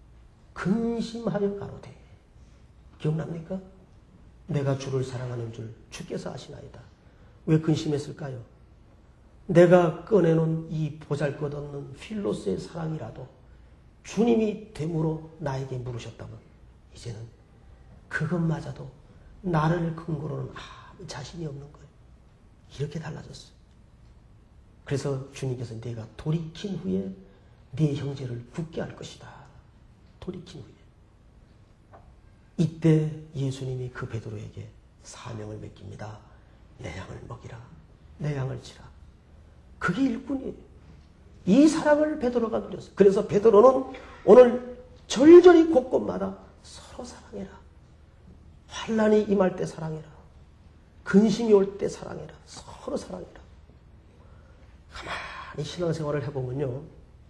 S3: 근심하여 가로되. 기억납니까? 내가 주를 사랑하는 줄 주께서 아시나이다. 왜 근심했을까요? 내가 꺼내놓은 이 보잘것없는 필로스의 사랑이라도 주님이 되므로 나에게 물으셨다면 이제는 그것마저도 나를 근거로는 아무 자신이 없는 거예요. 이렇게 달라졌어요. 그래서 주님께서 내가 돌이킨 후에 네 형제를 굳게 할 것이다. 돌이킨 후에. 이때 예수님이 그 베드로에게 사명을 맡깁니다. 내 양을 먹이라. 내 양을 치라. 그게 일꾼이에요. 이 사랑을 베드로가 누렸어요. 그래서 베드로는 오늘 절절히 곳곳마다 서로 사랑해라. 환난이 임할 때 사랑해라. 근심이 올 때 사랑해라. 서로 사랑해라. 가만히 신앙생활을 해보면요.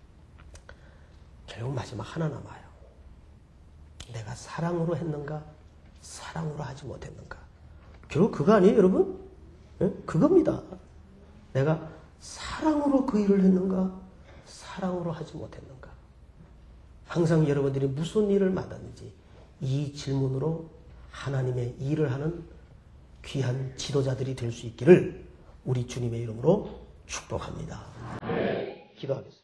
S3: 결국 마지막 하나 남아요. 내가 사랑으로 했는가? 사랑으로 하지 못했는가? 결국 그거 아니에요, 여러분? 네? 그겁니다. 내가 사랑으로 그 일을 했는가? 사랑으로 하지 못했는가? 항상 여러분들이 무슨 일을 맡았는지 이 질문으로 하나님의 일을 하는 귀한 지도자들이 될 수 있기를 우리 주님의 이름으로 축복합니다. 기도하겠습니다.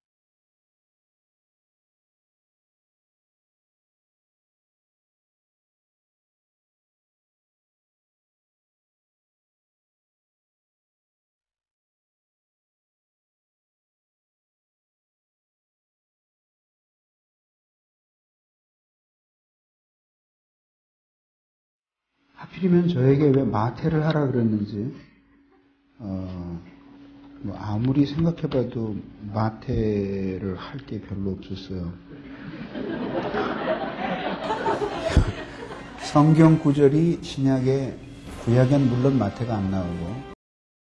S4: 하필이면 저에게 왜 마태를 하라 그랬는지, 어, 뭐 아무리 생각해봐도 마태를 할 게 별로 없었어요. 성경 구절이 신약에, 구약엔 물론 마태가 안 나오고,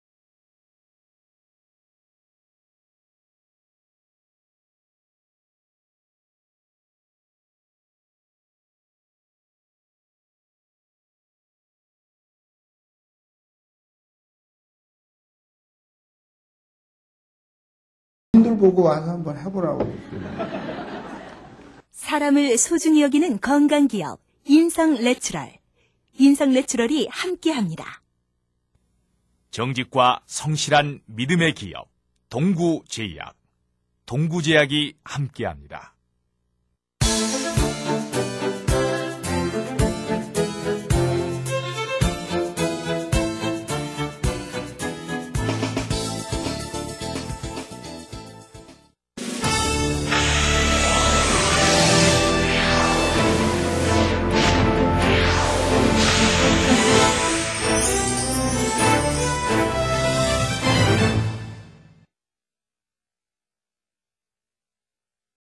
S4: 들 보고 와서 한번 해보라고.
S5: 사람을 소중히 여기는 건강기업 인성내추럴. 인성내추럴이 함께합니다.
S6: 정직과 성실한 믿음의 기업 동구제약, 동구제약이 함께합니다.